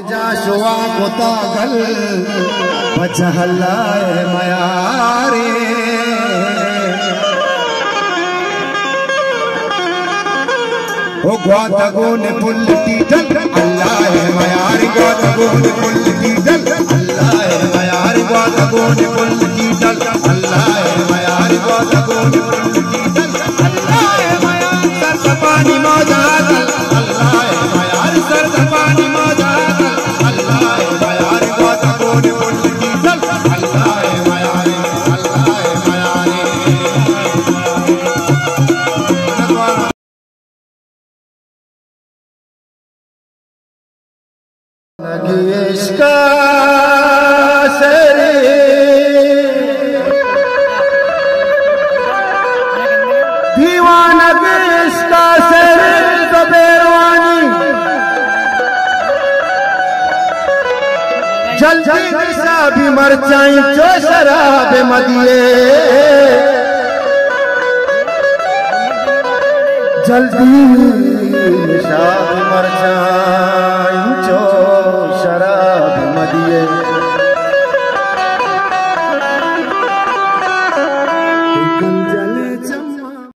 जा शुआ कोता गल बचहलाए मयारे ओ ग्वातगोन पुल टीटल अल्लाह मयार ग्वातगोन पुल टीटल अल्लाह मयार ग्वातगोन पुल टीटल अल्लाह मयार ग्वातगोन पुल टीटल अल्लाह मयार सर पानी मौजाद अल्लाह मयार सर पानी मौजाद अल्लाह मयार ग्वातगोन पुल टीटल अल्लाह मयार इसका सरे दीवाना इसका सरे तो बेरवानी जल्दी दिशा भी मर जाए जो शराब मदिए जल्दी दिशा भी मर जाए